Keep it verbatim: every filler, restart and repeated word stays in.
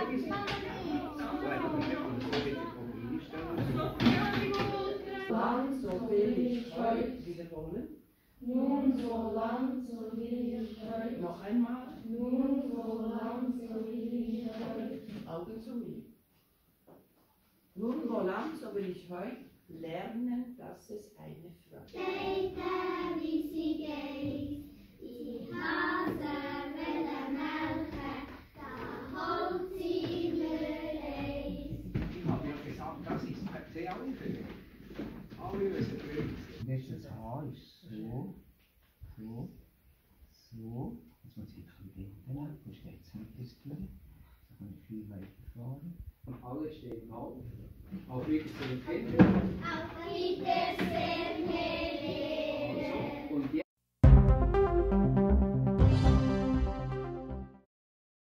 Lang, so will ich heute wiederholen. Nun so lang, so will ich heute. Noch einmal. Nun so lang, so will ich heute. Augen zu mir. Nun so lang, so will ich heute lernen, dass es eine Freude ist. Later, wie sie geht, die Hase will melken, da holt sie Milch. Ich habe ja gesagt, das ist per se alle Fälle. Alle müssen drin sein. Das Haar ist so, so, so. Jetzt muss ich ein bisschen binden. Wo steht es nicht, das Tür? Da kann ich viel weiter fahren. Und alle stehen auf. Auf Wiedersehen, Kinder. Auf Wiedersehen.